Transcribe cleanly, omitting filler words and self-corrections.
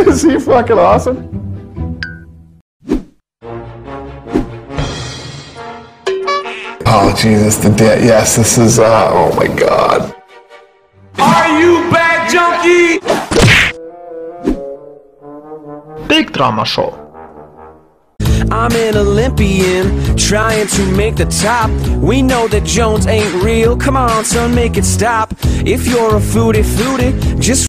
Is he fucking awesome? Oh Jesus, yes, this is, oh my God. Are you back, junkie? Big Drama Show. I'm an Olympian, trying to make the top. We know that Jones ain't real. Come on, son, make it stop. If you're a foodie, just